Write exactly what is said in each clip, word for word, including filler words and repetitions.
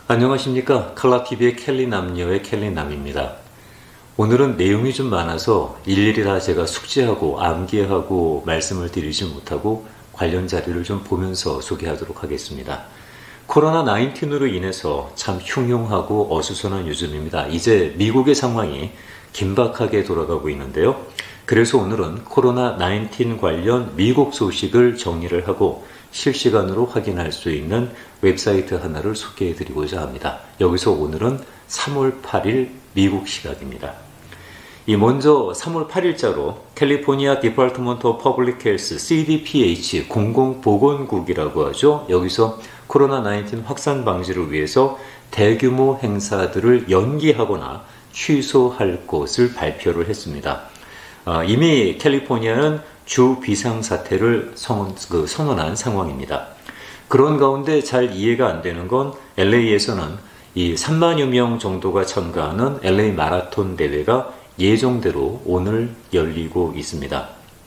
안녕하십니까. 칼라티비의 켈리 남녀의 켈리 남입니다. 오늘은 내용이 좀 많아서 일일이 다 제가 숙지하고 암기하고 말씀을 드리지 못하고 관련 자료를 좀 보면서 소개하도록 하겠습니다. 코로나 십구로 인해서 참 흉흉하고 어수선한 요즘입니다. 이제 미국의 상황이 긴박하게 돌아가고 있는데요. 그래서 오늘은 코로나 십구 관련 미국 소식을 정리를 하고 실시간으로 확인할 수 있는 웹사이트 하나를 소개해 드리고자 합니다. 여기서 오늘은 삼월 팔일 미국 시각입니다. 이 먼저 삼월 팔일자로 캘리포니아 디파트먼트 오브 퍼블릭 헬스 씨디피에이치 공공보건국이라고 하죠. 여기서 코로나 십구 확산 방지를 위해서 대규모 행사들을 연기하거나 취소할 것을 발표를 했습니다. 어, 이미 캘리포니아는 주 비상사태를 선, 그 선언한 상황입니다. 그런 가운데 잘 이해가 안 되는 건 엘에이에서는 이 삼만여 명 정도가 참가하는 엘에이 마라톤 대회가 예정대로 오늘 열리고 있습니다.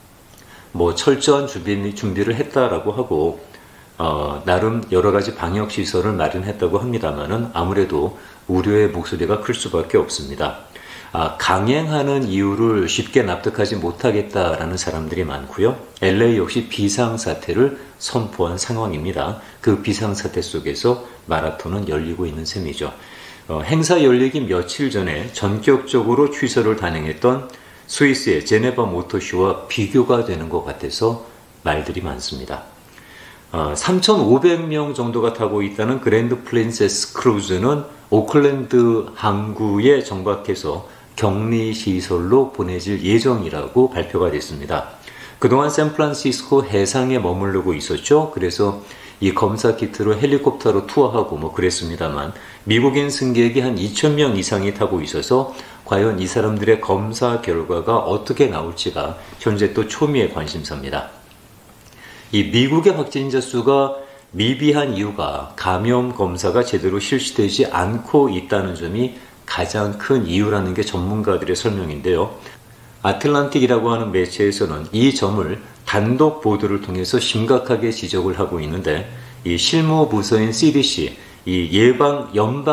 뭐 철저한 준비, 준비를 했다라고 하고 어, 나름 여러 가지 방역 시설을 마련했다고 합니다만은 아무래도 우려의 목소리가 클 수밖에 없습니다. 아, 강행하는 이유를 쉽게 납득하지 못하겠다라는 사람들이 많고요. 엘에이 역시 비상사태를 선포한 상황입니다. 그 비상사태 속에서 마라톤은 열리고 있는 셈이죠. 어, 행사 열리기 며칠 전에 전격적으로 취소를 단행했던 스위스의 제네바 모터쇼와 비교가 되는 것 같아서 말들이 많습니다. 어, 삼천오백 명 정도가 타고 있다는 그랜드 프린세스 크루즈는 오클랜드 항구에 정박해서 격리시설로 보내질 예정이라고 발표가 됐습니다. 그동안 샌프란시스코 해상에 머무르고 있었죠. 그래서 이 검사 키트로 헬리콥터로 투어하고 뭐 그랬습니다만 미국인 승객이 한 이천 명 이상이 타고 있어서 과연 이 사람들의 검사 결과가 어떻게 나올지가 현재 또 초미의 관심사입니다. 이 미국의 확진자 수가 미비한 이유가 감염 검사가 제대로 실시되지 않고 있다는 점이 가장 큰 이유라는 게 전문가들의 설명인데요. 아틀란틱이라고 하는 매체에서는 이 점을 단독 보도를 통해서 심각하게 지적을 하고 있는데 이 실무부서인 씨디씨, 이 예방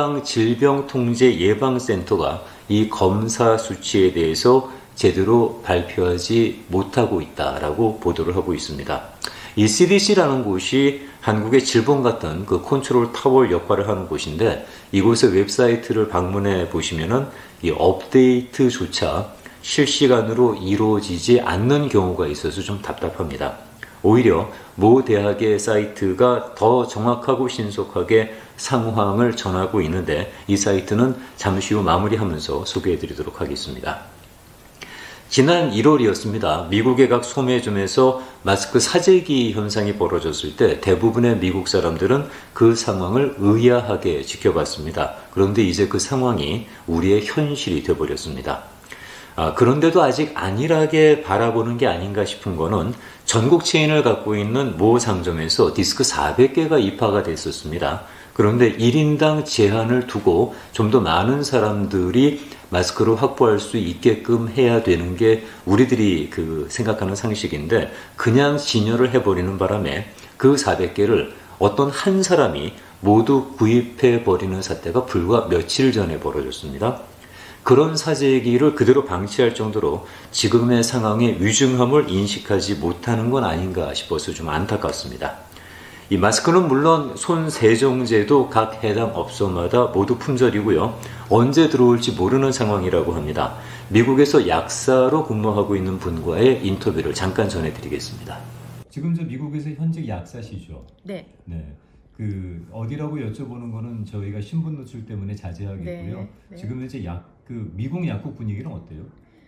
연방질병통제예방센터가 이 검사 수치에 대해서 제대로 발표하지 못하고 있다라고 보도를 하고 있습니다. 이 씨디씨라는 곳이 한국의 질본 같은 그 컨트롤 타워 역할을 하는 곳인데 이곳의 웹사이트를 방문해 보시면은 이 업데이트조차 실시간으로 이루어지지 않는 경우가 있어서 좀 답답합니다. 오히려 모 대학의 사이트가 더 정확하고 신속하게 상황을 전하고 있는데 이 사이트는 잠시 후 마무리하면서 소개해 드리도록 하겠습니다. 지난 일월이었습니다. 미국의 각 소매점에서 마스크 사재기 현상이 벌어졌을 때 대부분의 미국 사람들은 그 상황을 의아하게 지켜봤습니다. 그런데 이제 그 상황이 우리의 현실이 되어버렸습니다. 아, 그런데도 아직 안일하게 바라보는 게 아닌가 싶은 거는 전국 체인을 갖고 있는 모 상점에서 디스크 사백 개가 입하가 됐었습니다. 그런데 일 인당 제한을 두고 좀 더 많은 사람들이 마스크를 확보할 수 있게끔 해야 되는 게 우리들이 그 생각하는 상식인데 그냥 진열을 해버리는 바람에 그 사백 개를 어떤 한 사람이 모두 구입해버리는 사태가 불과 며칠 전에 벌어졌습니다. 그런 사재기를 그대로 방치할 정도로 지금의 상황의 위중함을 인식하지 못하는 건 아닌가 싶어서 좀 안타깝습니다. 이 마스크는 물론 손 세정제도 각 해당 업소마다 모두 품절이고요. 언제 들어올지 모르는 상황이라고 합니다. 미국에서 약사로 근무하고 있는 분과의 인터뷰를 잠깐 전해드리겠습니다. 지금 저 미국에서 현직 약사시죠? 네. 네. 그 어디라고 여쭤보는 거는 저희가 신분 노출 때문에 자제하겠고요. 네, 네. 지금 현재 약, 그 미국 약국 분위기는 어때요?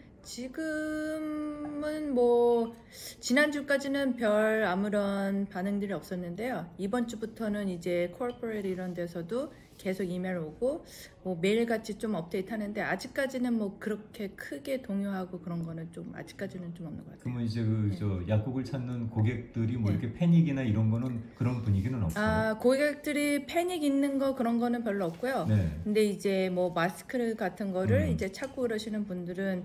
지금은 뭐 지난주까지는 별 아무런 반응들이 없었는데요. 이번 주부터는 이제 코퍼레이트 이런 데서도 계속 이메일 오고 뭐 매일같이 좀 업데이트 하는데 아직까지는 뭐 그렇게 크게 동요하고 그런 거는 좀 아직까지는 좀 없는 것 같아요. 그러면 이제 그 저 네. 약국을 찾는 고객들이 뭐 네. 이렇게 패닉이나 이런 거는 그런 분위기는 없어요? 아, 고객들이 패닉 있는 거 그런 거는 별로 없고요. 네. 근데 이제 뭐 마스크 같은 거를 음. 이제 찾고 그러시는 분들은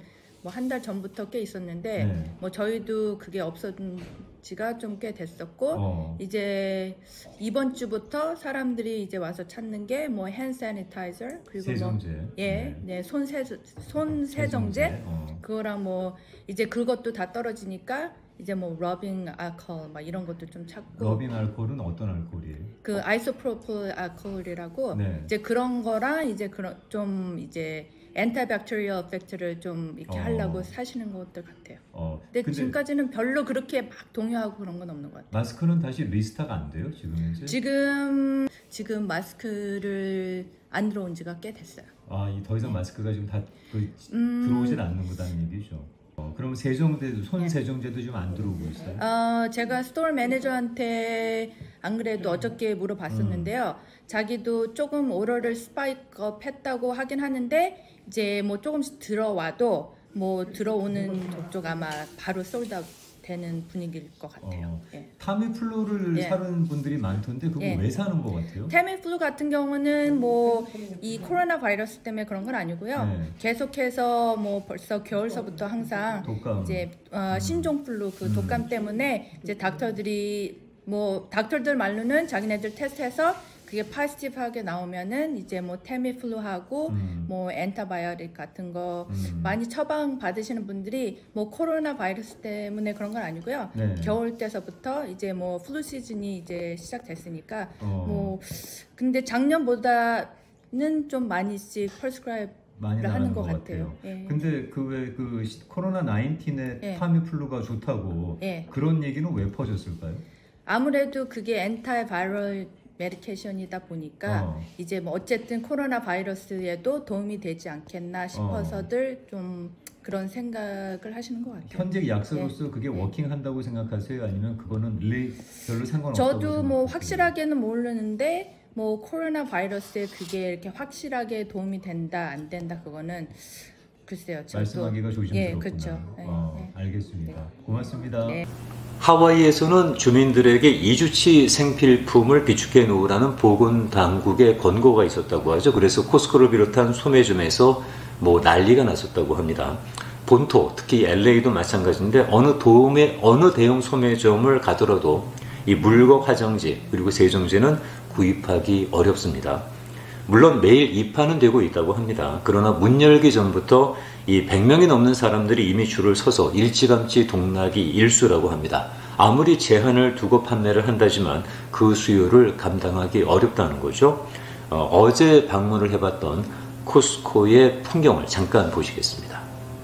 뭐 한 달 전부터 꽤 있었는데 네. 뭐 저희도 그게 없어진 지가 좀 꽤 됐었고 어. 이제 이번 주부터 사람들이 이제 와서 찾는 게 뭐 핸드 세니타이저 그리고 세정제. 뭐 예, 네, 손 세, 손 세정제 세정제. 어. 그거랑 뭐 이제 그것도 다 떨어지니까 이제 뭐 러빙 알코올 막 이런 것도 좀 찾고 러빙 알코올은 어떤 알코올이에요? 그 아이소프로필 알코올이라고 네. 이제 그런 거랑 이제 그런 좀 이제 엔타백테리얼 이펙트를 좀 이렇게 어. 하려고 사시는 것들 같아요. 어. 근데, 근데 지금까지는 별로 그렇게 막 동요하고 그런 건 없는 것 같아요. 마스크는 다시 리스타가 안 돼요? 지금 현재? 지금 지금 마스크를 안 들어온 지가 꽤 됐어요. 아, 이 더 이상 마스크가 지금 다 그, 음. 들어오질 않는 거다는 얘기죠. 어, 그럼 세정제도 손 네. 세정제도 좀 안 들어오고 있어요? 어, 제가 스토어 매니저한테 안 그래도 어저께 물어봤었는데요. 음. 자기도 조금 오더를 스파이크업 했다고 하긴 하는데 이제 뭐 조금씩 들어와도 뭐 들어오는 족족 아마 바로 솔드아웃 되는 분위기일 것 같아요. 어, 예. 타미플루를 예. 사는 분들이 많던데 그거 예. 왜 사는 것 같아요? 타미플루 같은 경우는 뭐 이 코로나 바이러스 때문에 그런 건 아니고요. 네. 계속해서 뭐 벌써 겨울서부터 항상 독감. 이제 어, 신종플루 그 음. 독감 때문에 이제 닥터들이 뭐 닥터들 말로는 자기네들 테스트해서 그게 포지티브하게 나오면은 이제 뭐 테미플루하고 음. 뭐 엔타바이오틱 같은 거 음. 많이 처방 받으시는 분들이 뭐 코로나 바이러스 때문에 그런 건 아니고요. 네. 겨울 때서부터 이제 뭐 플루 시즌이 이제 시작됐으니까 어. 뭐 근데 작년보다는 좀 많이씩 퍼스크라이브 많이 하는 나가는 것 것 같아요. 같아요. 예. 근데 그 왜 그 코로나 나인틴에 예. 타미플루가 좋다고 예. 그런 얘기는 왜 퍼졌을까요? 아무래도 그게 엔타바이럴 메디케이션이다 보니까 어. 이제 뭐 어쨌든 코로나 바이러스에도 도움이 되지 않겠나 싶어서들 좀 그런 생각을 하시는 것 같아요. 현재 약사로서 네. 그게 네. 워킹한다고 생각하세요? 아니면 그거는 릴리 별로 상관없다고 저도 뭐 생각하세요? 확실하게는 모르는데 뭐 코로나 바이러스에 그게 이렇게 확실하게 도움이 된다 안 된다 그거는 글쎄요. 저도 말씀하기가 조심스럽구나. 예, 그렇죠. 네, 어, 네. 알겠습니다. 고맙습니다. 네. 하와이에서는 주민들에게 이주치 생필품을 비축해 놓으라는 보건당국의 권고가 있었다고 하죠. 그래서 코스코를 비롯한 소매점에서 뭐 난리가 났었다고 합니다. 본토, 특히 엘에이도 마찬가지인데 어느 도움의 어느 대형 소매점을 가더라도 이 물거 화장지 그리고 세정제는 구입하기 어렵습니다. 물론 매일 입하는 되고 있다고 합니다. 그러나 문 열기 전부터 이 백 명이 넘는 사람들이 이미 줄을 서서 일찌감치 동락이 일수라고 합니다. 아무리 제한을 두고 판매를 한다지만 그 수요를 감당하기 어렵다는 거죠. 어, 어제 방문을 해봤던 코스코의 풍경을 잠깐 보시겠습니다.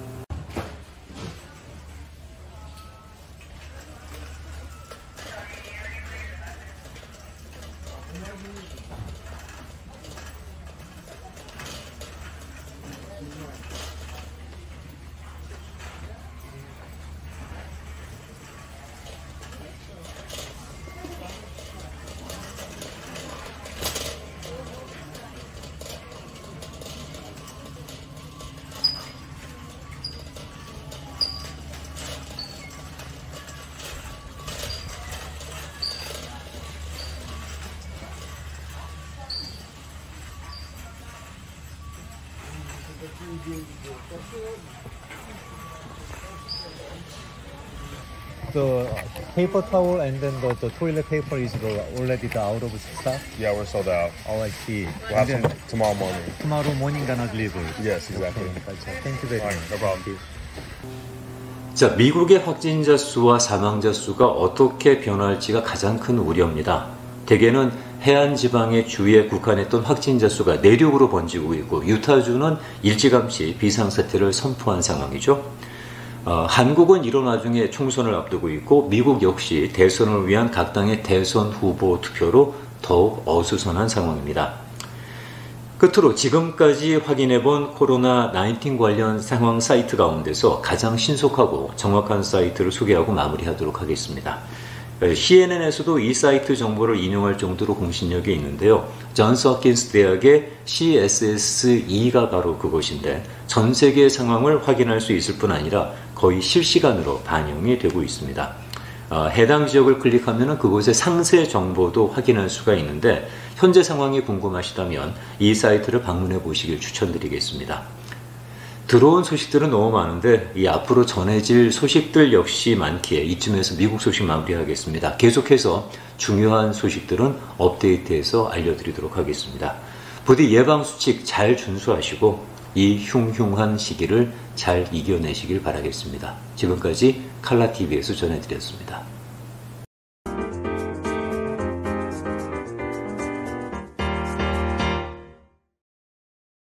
The paper towel and then the, the toilet paper is already out of stock. Yeah, we're sold out. Oh, I see. We'll have And some then tomorrow morning. tomorrow morning gonna deliver. Yes, exactly. Okay, thank you very All much. right, no problem. 자, 미국의 확진자 수와 사망자 수가 어떻게 변할지가 가장 큰 우려입니다. 대개는 해안 지방의 주위에 국한했던 확진자 수가 내륙으로 번지고 있고 유타주는 일찌감치 비상사태를 선포한 상황이죠. 어, 한국은 이런 와중에 총선을 앞두고 있고 미국 역시 대선을 위한 각 당의 대선 후보 투표로 더욱 어수선한 상황입니다. 끝으로 지금까지 확인해본 코로나 나인틴 관련 상황 사이트 가운데서 가장 신속하고 정확한 사이트를 소개하고 마무리하도록 하겠습니다. 씨엔엔에서도 이 사이트 정보를 인용할 정도로 공신력이 있는데요. 존스 홉킨스 대학의 씨에스에스이가 바로 그것인데 전 세계의 상황을 확인할 수 있을 뿐 아니라 거의 실시간으로 반영이 되고 있습니다. 어, 해당 지역을 클릭하면 그곳의 상세 정보도 확인할 수가 있는데 현재 상황이 궁금하시다면 이 사이트를 방문해 보시길 추천드리겠습니다. 들어온 소식들은 너무 많은데 이 앞으로 전해질 소식들 역시 많기에 이쯤에서 미국 소식 마무리하겠습니다. 계속해서 중요한 소식들은 업데이트해서 알려드리도록 하겠습니다. 부디 예방수칙 잘 준수하시고 이 흉흉한 시기를 잘 이겨내시길 바라겠습니다. 지금까지 칼라티비에서 전해드렸습니다.